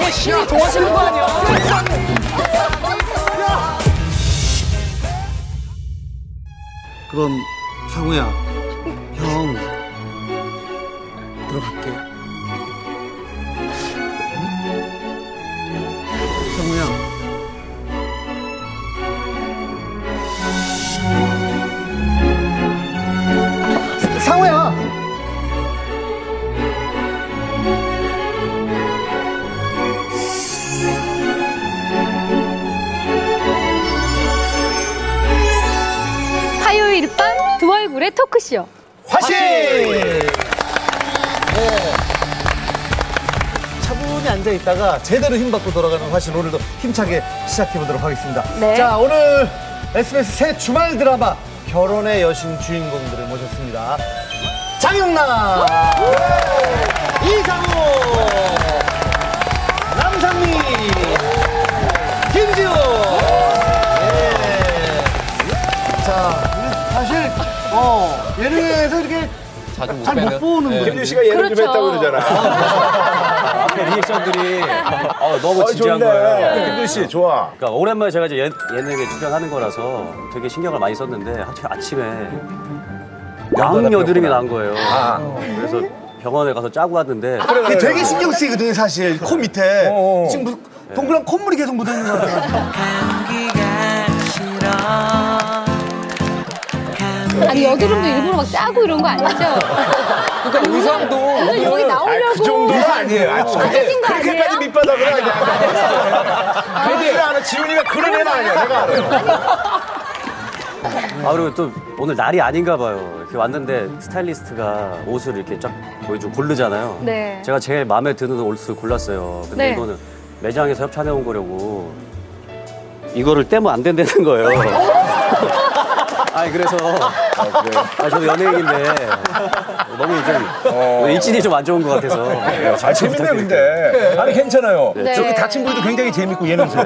이게 신이 도와주는 거 아니야? 그럼 상우야, 형 들어갈게. 상우야. 상우야. 화요일 밤 두 얼굴의 토크쇼 화신! 네. 차분히 앉아있다가 제대로 힘받고 돌아가는 화신, 오늘도 힘차게 시작해보도록 하겠습니다. 네. 자, 오늘 SBS 새 주말 드라마 결혼의 여신 주인공들을 모셨습니다. 장영란, 이상우, 남상미, 김지우. 네. 자, 사실 예능에서 이렇게 잘 못 보는 거예요. 김지우 씨가 예능 그렇죠. 좀 했다고 그러잖아. 리액션들이 너무 진지한 거예요. 김지우 씨 좋아. 그러니까 오랜만에 제가 이제 예능에 출연하는 거라서 되게 신경을 많이 썼는데 아침에 양여드름이 난 거예요. 그래서 병원에 가서 짜고 왔는데 그게 되게 신경 쓰이거든요, 사실. 코 밑에. 지금 무슨 동그란 콧물이 계속 묻어있는 거 같아요. 아니 여드름도 일부러 막 짜고 이런 거 아니죠? 그러니까 의상도 여기 나오려고 그 정도는 아니에요. 짜진 거 아니에요? 그렇게까지 밑바닥은 아니야. 걔들 알아. 지훈이가 그런 애는 아니야. 내가 알아. 그리고 또 오늘 날이 아닌가 봐요. 이렇게 왔는데 스타일리스트가 옷을 이렇게 쫙 보여주고 고르잖아요. 네. 제가 제일 마음에 드는 옷을 골랐어요. 근데 네. 이거는 매장에서 협찬해 온 거려고 이거를 떼면 안 된다는 거예요. 아니 그래서 저도 연예인인데 너무 좀 일진이 좀 안 좋은 것 같아서 재밌네 근데. 아니 괜찮아요. 네. 저기 다친 분도 굉장히 재밌고 예능스러워.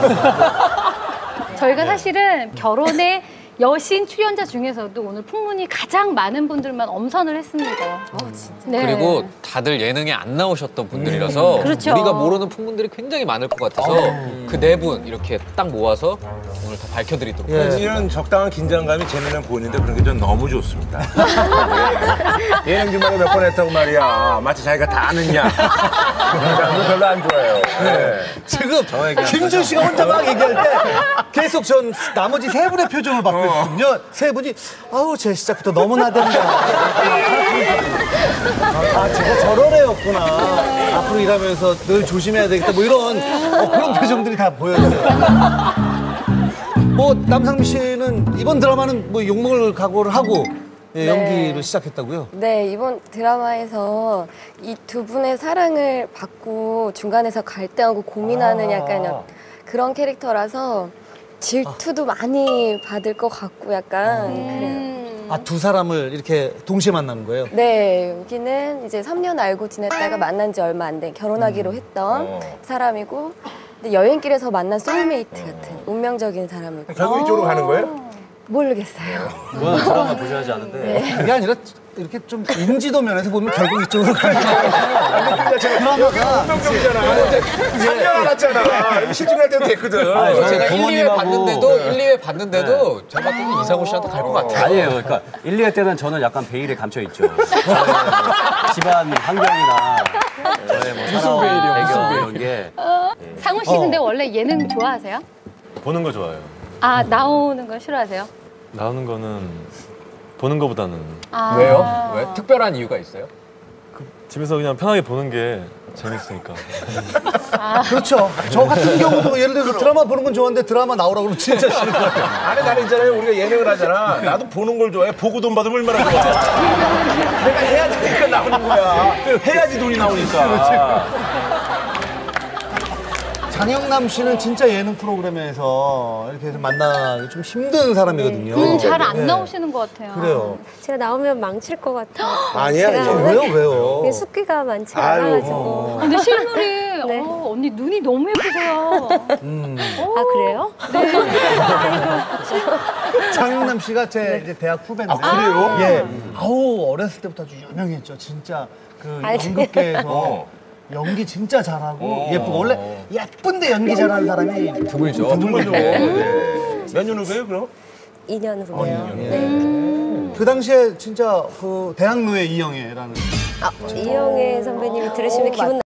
저희가 사실은 결혼의 여신 출연자 중에서도 오늘 풍문이 가장 많은 분들만 엄선을 했습니다. 진짜. 네. 그리고 다들 예능에 안 나오셨던 분들이라서 그렇죠. 우리가 모르는 풍문들이 굉장히 많을 것 같아서 그 네 분 이렇게 딱 모아서 오늘 다 밝혀드리도록 하겠습니다. 이런 적당한 긴장감이 재미는 보이는데 그런 게 전 너무 좋습니다. 예능 주말에 몇 번 했다고 말이야. 마치 자기가 다 아느냐. 그런 별로 안 좋아해요. 네. 지금 김지우 씨가 혼자 막 얘기할 때 계속 전 나머지 세 분의 표정을 봤거든요. 세 분이 아우 제 시작부터 너무 나댄다. 제가 저런 애였구나. 앞으로 일하면서 늘 조심해야 되겠다. 뭐 이런 그런 표정들이 다 보였어요. 뭐 남상미 씨는 이번 드라마는 뭐 욕먹을 각오를 하고 연기를 시작했다고요? 네, 이번 드라마에서 이 두 분의 사랑을 받고 중간에서 갈등하고 고민하는 약간 그런 캐릭터라서 질투도 많이 받을 것 같고 약간 그래요. 두 사람을 이렇게 동시에 만나는 거예요? 네, 여기는 이제 3년 알고 지냈다가 만난 지 얼마 안 된 결혼하기로 했던 사람이고 근데 여행길에서 만난 소울메이트 같은 운명적인 사람이고 결국 이쪽으로 가는 거예요? 모르겠어요. 이거는 드라마 보셔야지 아는데 그게 아니라 이렇게 좀 인지도 면에서 보면 결국 이쪽으로 가는 거예요. 드라마가 운명적이잖아. 3년 알았잖아. 실증날 때도 됐거든. 제가 1, 2회 부모님하고- 봤는데도 1, 2회 봤는데도 제가 봤을 때는 이상우 씨한테 갈 것 같아요. 아니에요. 그러니까 1, 2회 때는 저는 약간 베일에 감춰 있죠. 집안 환경이나 저의 뭐 무슨 베일이요? 배경 이런 게 상우 씨 근데 원래 예능 좋아하세요? 보는 거 좋아해요. 나오는 거 싫어하세요? 나오는 거는 보는 거보다는 왜요? 왜? 특별한 이유가 있어요? 집에서 그냥 편하게 보는 게 재밌으니까. 그렇죠. 저 같은 경우도 예를 들어서 드라마 보는 건 좋아하는데 드라마 나오라고 그러면 진짜 싫을 것 같아요. 아니 나는 있잖아요. 우리가 예능을 하잖아. 나도 보는 걸 좋아해. 보고 돈 받으면 얼마나 좋아. 내가 해야 되니까 나오는 거야. 해야지 돈이 나오니까. 장영남 씨는 진짜 예능 프로그램에서 이렇게 해서 만나기 좀 힘든 사람이거든요. 잘 안 네. 나오시는 것 같아요. 그래요. 제가 나오면 망칠 것 같아요. 아니야. 제가 왜요? 숙기가 많지 아유. 않아가지고. 근데 실물이 네. 언니 눈이 너무 예쁘세요. 아, 그래요? 장영남 씨가 제 이제 대학 후배인데. 그래요? 예. 어렸을 때부터 아주 유명했죠. 진짜 그 알지. 연극계에서 연기 진짜 잘하고 예쁘고 원래 예쁜데 연기 잘하는 사람이 드물죠. 드물죠. 몇 년 후배요, 그럼? 2년 후에요. 그 당시에 진짜 그 대학로의 이영애라는 이영애 선배님이 들으시면 기분